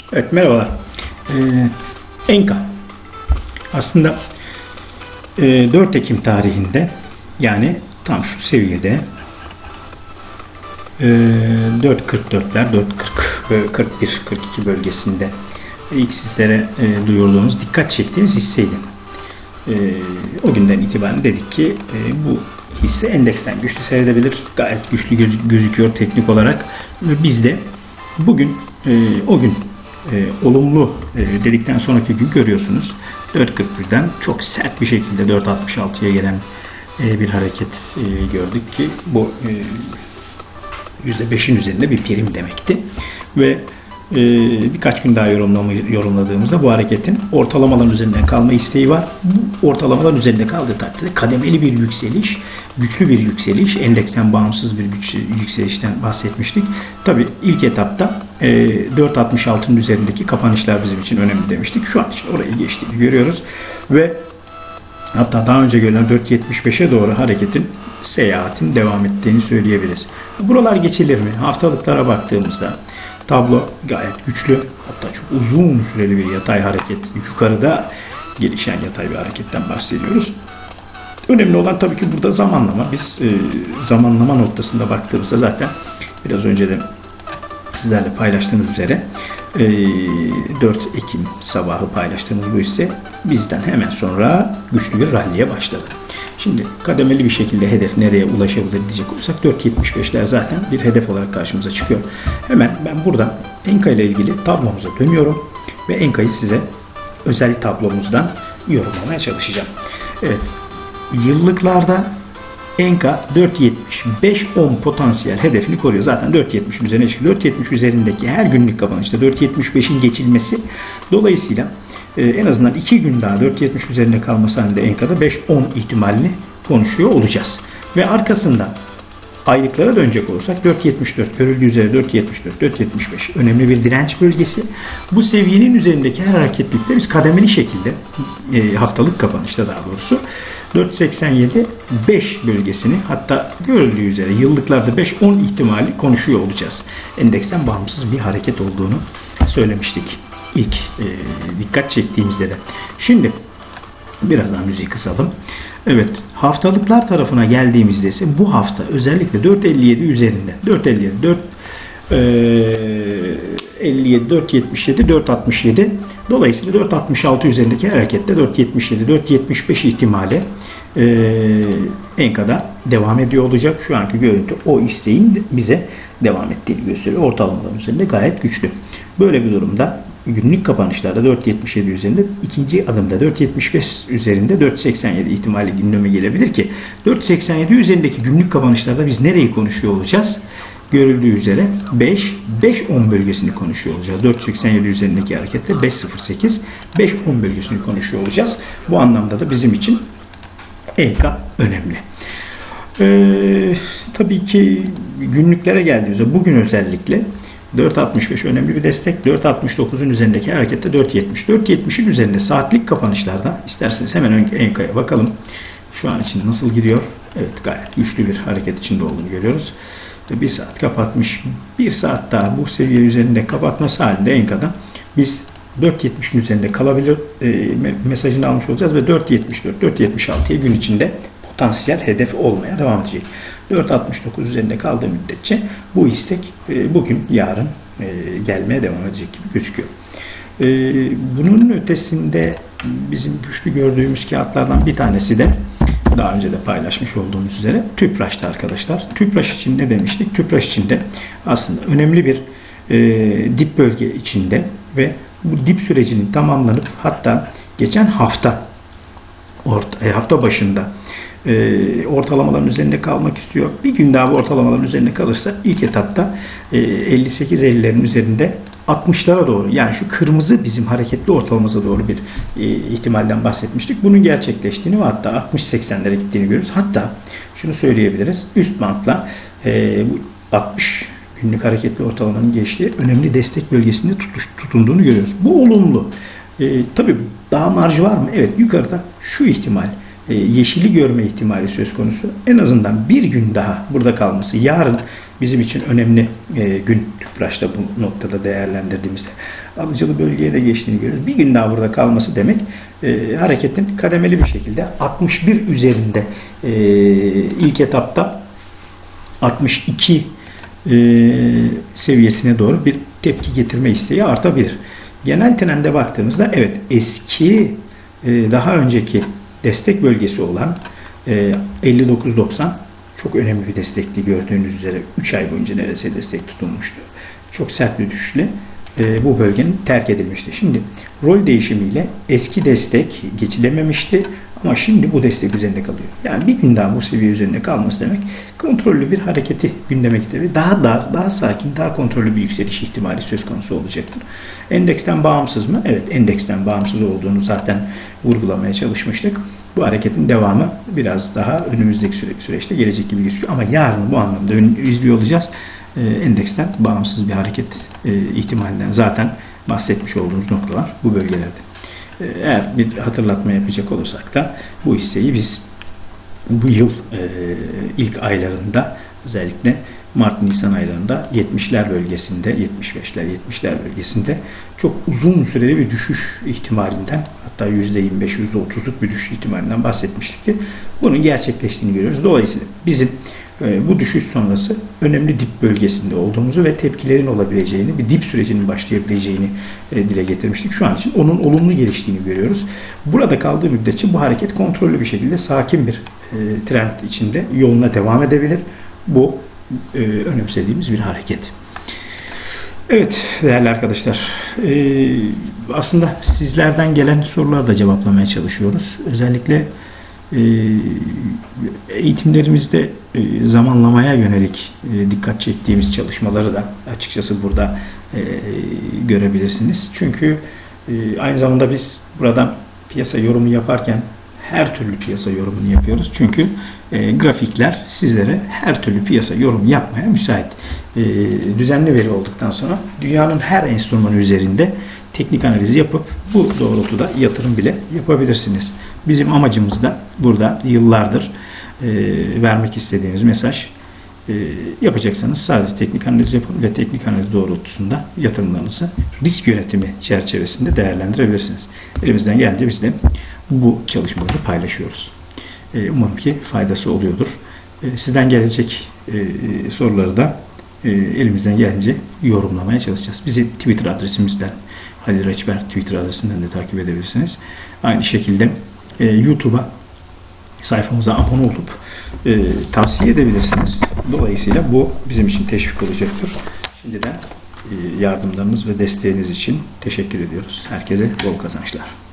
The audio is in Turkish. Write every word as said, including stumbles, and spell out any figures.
Evet, merhabalar. Ee, Enka aslında e, dört Ekim tarihinde, yani tam şu seviyede e, dört kırk dörtler, dört kırk, kırk bir kırk iki bölgesinde ilk sizlere e, duyurduğumuz, dikkat çektiğimiz hisseydi. E, o günden itibaren dedik ki e, bu hisse endeksten güçlü seyredebilir. Gayet güçlü gözüküyor teknik olarak. Biz de bugün e, o gün e, olumlu e, dedikten sonraki gün görüyorsunuz. dört kırk birden çok sert bir şekilde dört altmış altıya gelen e, bir hareket e, gördük ki bu e, yüzde beşin üzerinde bir prim demekti. Ve e, birkaç gün daha yorumladığımızda bu hareketin ortalamaların üzerinde kalma isteği var. Bu ortalamaların üzerinde kaldığı takdirde kademeli bir yükseliş, güçlü bir yükseliş, endeksten bağımsız bir güç, yükselişten bahsetmiştik. Tabii ilk etapta e, dört altmış altının üzerindeki kapanışlar bizim için önemli demiştik. Şu an için orayı geçtiğini görüyoruz ve hatta daha önce görülen dört yetmiş beşe doğru hareketin, seyahatin devam ettiğini söyleyebiliriz. Buralar geçilir mi? Haftalıklara baktığımızda tablo gayet güçlü. Hatta çok uzun süreli bir yatay hareket. Yukarıda gelişen yatay bir hareketten bahsediyoruz. Önemli olan tabii ki burada zamanlama. Biz e, zamanlama noktasında baktığımızda zaten biraz önce de sizlerle paylaştığımız üzere e, dört Ekim sabahı paylaştığımız bu ise bizden hemen sonra güçlü bir ralliye başladı. Şimdi kademeli bir şekilde hedef nereye ulaşabilir diyecek olursak dört yetmiş beşler zaten bir hedef olarak karşımıza çıkıyor. Hemen ben burada Enka ile ilgili tablomuza dönüyorum ve Enka'yı size özel tablomuzdan yorumlamaya çalışacağım. Evet, yıllıklarda Enka dört yetmiş beş on potansiyel hedefini koruyor. Zaten dört yetmişin üzerine çıkıyor. dört yetmiş üzerindeki her günlük kapanışta dört yetmiş beşin geçilmesi dolayısıyla en azından iki gün daha dört yetmiş üzerinde kalması halinde Enka'da beş on ihtimalini konuşuyor olacağız. Ve arkasında aylıklara dönecek olursak dört yetmiş dört görüldüğü üzere dört yetmiş dört dört yetmiş beş önemli bir direnç bölgesi. Bu seviyenin üzerindeki her hareketlikte biz kademeli şekilde e, haftalık kapanışta daha doğrusu dört seksen yedi beş bölgesini, hatta görüldüğü üzere yıllıklarda beş on ihtimali konuşuyor olacağız. Endeksten bağımsız bir hareket olduğunu söylemiştik İlk e, dikkat çektiğimizde de. Şimdi birazdan müziği kısalım. Evet, haftalıklar tarafına geldiğimizde ise bu hafta özellikle dört elli yedi üzerinde dört elli yedi dört elli yedi dört yetmiş yedi dört altmış yedi, dolayısıyla dört altmış altı üzerindeki harekette dört yetmiş yedi dört yetmiş beş ihtimali e, Enka'da devam ediyor olacak. Şu anki görüntü o isteğin bize devam ettiğini gösteriyor. Ortalamaların üzerinde gayet güçlü. Böyle bir durumda günlük kapanışlarda dört yetmiş yedi üzerinde, ikinci adımda dört yetmiş beş üzerinde dört seksen yedi ihtimali gündeme gelebilir ki dört seksen yedi üzerindeki günlük kapanışlarda biz nereyi konuşuyor olacağız? Görüldüğü üzere beş beş on bölgesini konuşuyor olacağız. dört seksen yedi üzerindeki harekette beş sıfır sekiz beş on bölgesini konuşuyor olacağız. Bu anlamda da bizim için Enka önemli. Ee, tabii ki günlüklere geldiğimizde bugün özellikle dört altmış beş önemli bir destek. dört altmış dokuzun üzerindeki harekette dört yetmiş. dört yetmişin üzerinde saatlik kapanışlarda isterseniz hemen Enka'ya bakalım. Şu an için nasıl gidiyor? Evet, gayet güçlü bir hareket içinde olduğunu görüyoruz. Bir saat kapatmış. Bir saat daha bu seviye üzerinde kapatması halinde Enka'da biz dört yetmişin üzerinde kalabilir e, mesajını almış olacağız ve dört yetmiş dört dört yetmiş altıya gün içinde potansiyel hedef olmaya devam edecek. dört altmış dokuz üzerinde kaldığı müddetçe bu istek e, bugün yarın e, gelmeye devam edecek gibi gözüküyor. E, bunun ötesinde bizim güçlü gördüğümüz kağıtlardan bir tanesi de daha önce de paylaşmış olduğumuz üzere Tüpraş'tı arkadaşlar. Tüpraş için ne demiştik? Tüpraş için de aslında önemli bir e, dip bölge içinde ve bu dip sürecinin tamamlanıp hatta geçen hafta orta, e, hafta başında e, ortalamaların üzerinde kalmak istiyor. Bir gün daha bu ortalamaların üzerinde kalırsa ilk etapta e, elli sekiz ellilerin üzerinde altmışlara doğru, yani şu kırmızı bizim hareketli ortalamamıza doğru bir e, ihtimalden bahsetmiştik. Bunun gerçekleştiğini ve hatta altmış seksenlere gittiğini görüyoruz. Hatta şunu söyleyebiliriz. Üst bantla e, bu altmış günlük hareketli ortalamanın geçtiği önemli destek bölgesinde tutuş, tutunduğunu görüyoruz. Bu olumlu. E, tabii daha marjı var mı? Evet, yukarıda şu ihtimal, e, yeşili görme ihtimali söz konusu. En azından bir gün daha burada kalması, yarın bizim için önemli e, gün Tüpraş'ta bu noktada değerlendirdiğimizde. alıcılı bölgeye de geçtiğini görüyoruz. Bir gün daha burada kalması demek e, hareketin kademeli bir şekilde altmış bir üzerinde e, ilk etapta altmış iki e, seviyesine doğru bir tepki getirme isteği artabilir. Genel trende baktığımızda evet eski e, daha önceki destek bölgesi olan e, elli dokuz doksan çok önemli bir destekti, gördüğünüz üzere üç ay boyunca neredeyse destek tutulmuştu. Çok sert bir düşüşle e, bu bölgenin terk edilmişti. Şimdi rol değişimiyle eski destek geçilememişti ama şimdi bu destek üzerinde kalıyor. Yani bir gün daha bu seviye üzerinde kalması demek kontrollü bir hareketi gündeme getiriyor. Daha dar, daha sakin, daha kontrollü bir yükseliş ihtimali söz konusu olacaktır. Endeksten bağımsız mı? Evet, endeksten bağımsız olduğunu zaten vurgulamaya çalışmıştık. Bu hareketin devamı biraz daha önümüzdeki süre, süreçte gelecek gibi gözüküyor. Ama yarın bu anlamda izliyor olacağız. E, endeksten bağımsız bir hareket e, ihtimalinden zaten bahsetmiş olduğumuz noktalar bu bölgelerde. E, eğer bir hatırlatma yapacak olursak da bu hisseyi biz bu yıl e, ilk aylarında özellikle Mart-Nisan aylarında yetmişler bölgesinde, yetmiş beşler, yetmişler bölgesinde çok uzun süreli bir düşüş ihtimalinden, hatta yüzde yirmi beş, yüzde otuzluk bir düşüş ihtimalinden bahsetmiştik ki bunun gerçekleştiğini görüyoruz. Dolayısıyla bizim e, bu düşüş sonrası önemli dip bölgesinde olduğumuzu ve tepkilerin olabileceğini, bir dip sürecinin başlayabileceğini e, dile getirmiştik. Şu an için onun olumlu geliştiğini görüyoruz. Burada kaldığı müddetçe bu hareket kontrollü bir şekilde sakin bir e, trend içinde yoluna devam edebilir. Bu e, önemsediğimiz bir hareket. Evet değerli arkadaşlar, e, aslında sizlerden gelen soruları da cevaplamaya çalışıyoruz. Özellikle e, eğitimlerimizde e, zamanlamaya yönelik e, dikkat çektiğimiz çalışmaları da açıkçası burada e, görebilirsiniz. Çünkü e, aynı zamanda biz buradan piyasa yorumu yaparken her türlü piyasa yorumunu yapıyoruz. Çünkü e, grafikler sizlere her türlü piyasa yorumu yapmaya müsait. E, düzenli veri olduktan sonra dünyanın her enstrümanı üzerinde teknik analiz yapıp bu doğrultuda yatırım bile yapabilirsiniz. Bizim amacımız da burada yıllardır e, vermek istediğimiz mesaj, e, yapacaksanız sadece teknik analiz yapın ve teknik analiz doğrultusunda yatırımlarınızı risk yönetimi çerçevesinde değerlendirebilirsiniz. Elimizden geldiği biz de bu çalışmaları paylaşıyoruz. Umarım ki faydası oluyordur. Sizden gelecek soruları da elimizden gelince yorumlamaya çalışacağız. Bizi Twitter adresimizden, Halil Reçber Twitter adresinden de takip edebilirsiniz. Aynı şekilde YouTube'a sayfamıza abone olup tavsiye edebilirsiniz. Dolayısıyla bu bizim için teşvik olacaktır. Şimdiden yardımlarınız ve desteğiniz için teşekkür ediyoruz. Herkese bol kazançlar.